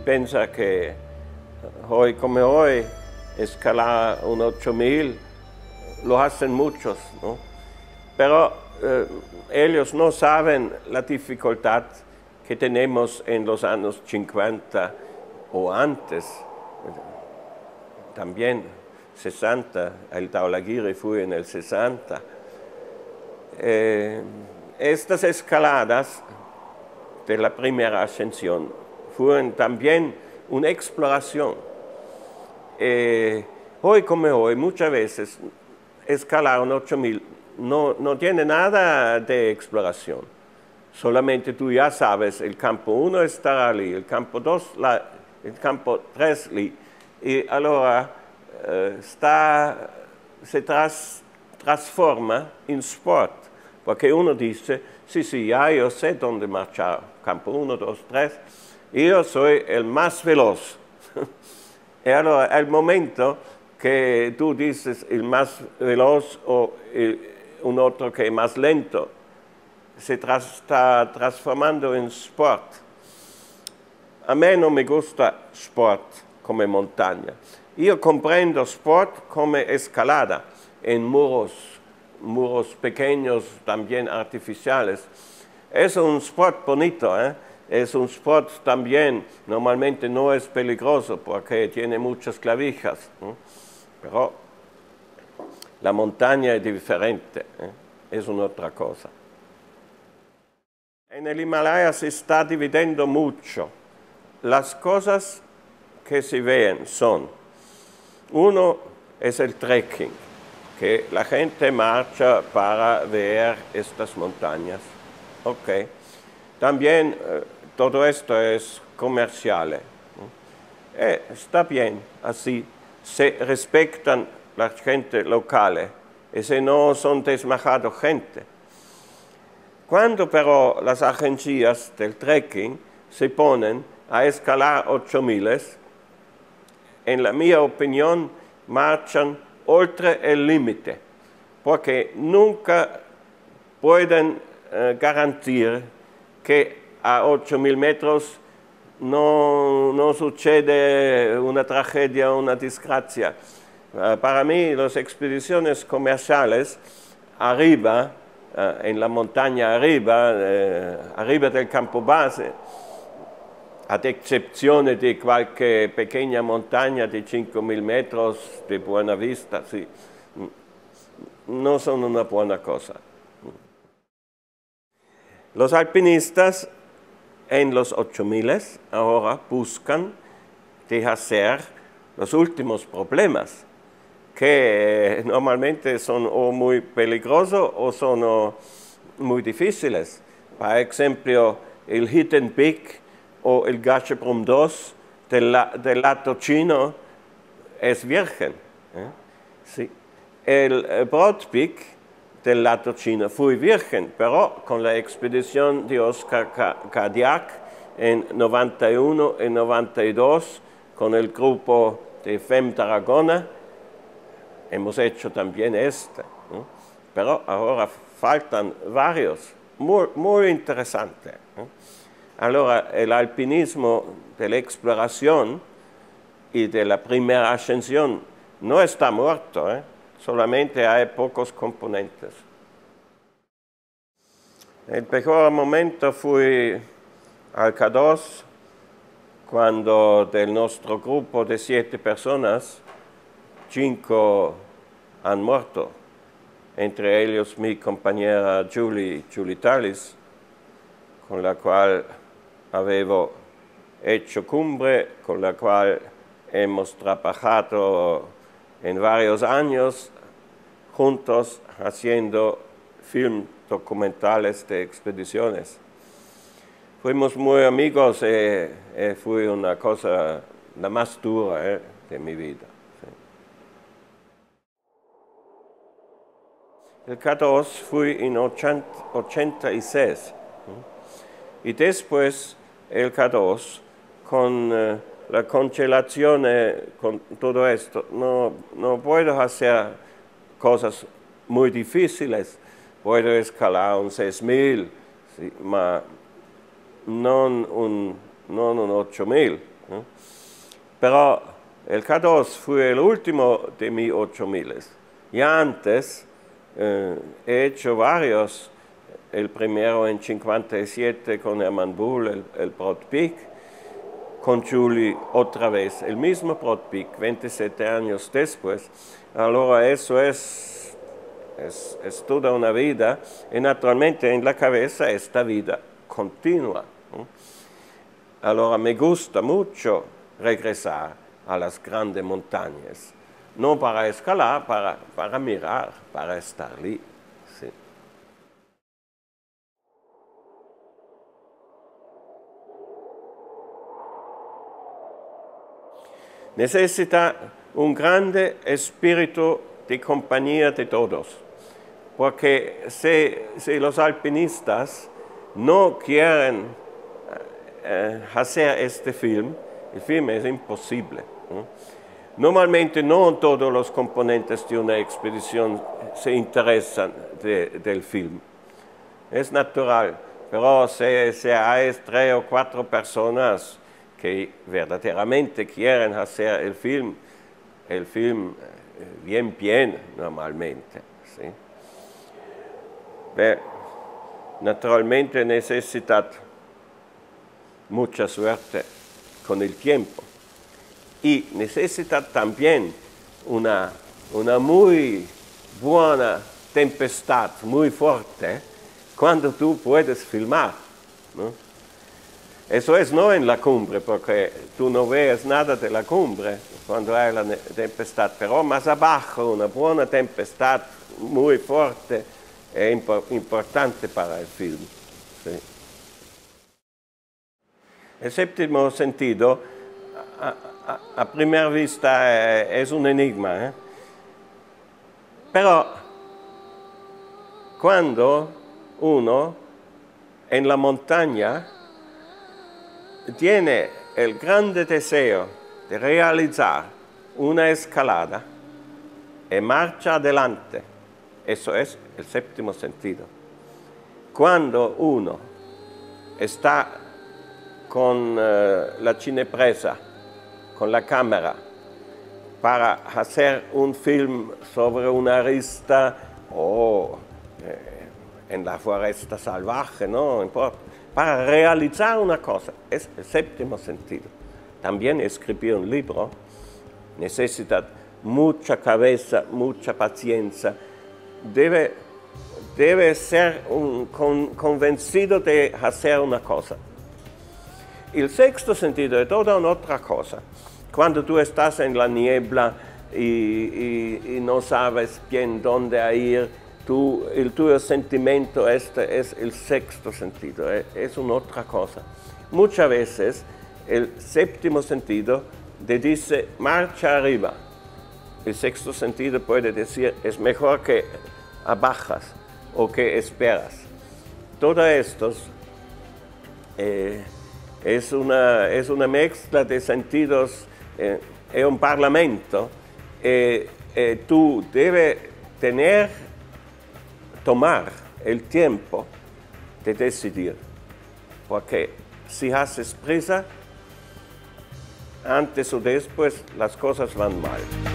piensa que hoy como hoy, escalar un 8000 lo hacen muchos, ¿no? Pero ellos no saben la dificultad que tenemos en los años 50 o antes, también 60, el Dhaulagiri fue en el 60. Estas escaladas de la primera ascensión fueron también una exploración. Hoy como hoy, muchas veces, escalar un 8000 no tiene nada de exploración. Solamente tú ya sabes, el campo 1 estará allí, el campo 2, el campo 3 allí. Y ahora se transforma en sport, porque uno dice, sí, ya yo sé dónde marchar, campo 1, 2, 3, y yo soy el más veloz. Y ahora, el momento que tú dices el más veloz o un otro que es más lento, se está transformando en sport. A mí no me gusta sport como montaña. Yo comprendo sport como escalada en muros pequeños, también artificiales. Es un sport bonito, ¿eh? Es un sport también, normalmente no es peligroso porque tiene muchas clavijas, ¿eh? Pero la montaña es diferente, ¿eh? Es una otra cosa. En el Himalaya se está dividiendo mucho. Las cosas que se ven son, uno es el trekking, que la gente marcha para ver estas montañas. Okay. También todo esto es comercial. Está bien, así se respetan la gente local y se no son desmajado gente. Cuando pero las agencias del trekking se ponen a escalar 8000, en la mi opinión marchan oltre el límite, porque nunca pueden garantir que a 8000 metros no sucede una tragedia o una desgracia. Para mí, las expediciones comerciales arriba, en la montaña arriba del campo base, ad eccezione di qualche pequeña montaña de 5000 metros de buena vista, sí, no son una buena cosa. Los alpinistas en los 8000 ahora buscan deshacer los últimos problemas, que normalmente son o muy peligrosos o son muy difíciles. Por ejemplo, el Hidden Peak o el Gachebrum 2 del lado chino es virgen. Sí. El Broad Peak del lado chino fue virgen, pero con la expedición de Oscar Cadillac en 91 y 92, con el grupo de FEM Tarragona, hemos hecho también este. Pero ahora faltan varios, muy interesantes. Ahora, el alpinismo de la exploración y de la primera ascensión no está muerto, solamente hay pocos componentes. El mejor momento fue al K2, cuando de nuestro grupo de 7 personas, 5 han muerto, entre ellos mi compañera Julie Tallis, con la cual avevo hecho cumbre, con la cual hemos trabajado en varios años juntos haciendo film documentales de expediciones. Fuimos muy amigos y fue una cosa la más dura de mi vida. Sí. El K2 fue en 86 y después el K2 con la congelación, con todo esto, no puedo hacer cosas muy difíciles. Puedo escalar un 6000, sí, ma no un 8000. ¿no? Pero el K2 fue el último de mis 8000. Ya antes he hecho varios, el primero en 57 con Hermann Bull, el Broad Peak, con Julie otra vez, el mismo Broad Peak, 27 años después. Ahora eso es toda una vida y naturalmente en la cabeza esta vida continua, ¿no? Ahora me gusta mucho regresar a las grandes montañas, no para escalar, para mirar, para estar allí. Sí. Necesita un grande espíritu de compañía de todos, porque si los alpinistas no quieren hacer este film, el film es imposible, ¿no? Normalmente no todos los componentes de una expedición se interesan del film, es natural, pero si hay 3 o 4 personas que verdaderamente quieren hacer el film bien normalmente, ¿sí? Naturalmente necesita mucha suerte con el tiempo y necesita también una muy buena tempestad, muy fuerte, cuando tú puedes filmar, ¿no? Eso es no en la cumbre, porque tú no ves nada de la cumbre cuando hay la tempestad, pero más abajo una buena tempestad muy fuerte es importante para el film. ¿Sí? El séptimo sentido, a primera vista, es un enigma, ¿eh? Pero cuando uno en la montaña tiene el grande deseo de realizar una escalada y marcha adelante, eso es el séptimo sentido. Cuando uno está con la cinepresa, con la cámara, para hacer un film sobre una arista o en la foresta salvaje, no importa, para realizar una cosa, es el séptimo sentido. También escribir un libro necesita mucha cabeza, mucha paciencia, debe ser convencido de hacer una cosa. El sexto sentido es toda una otra cosa. Cuando tú estás en la niebla y no sabes bien dónde ir, el tuyo sentimiento es el sexto sentido, es una otra cosa. Muchas veces el séptimo sentido te dice marcha arriba. El sexto sentido puede decir es mejor que abajas o que esperas. Todo esto es una mezcla de sentidos, es un parlamento. Tú debes tomar el tiempo de decidir, porque si haces prisa, antes o después las cosas van mal.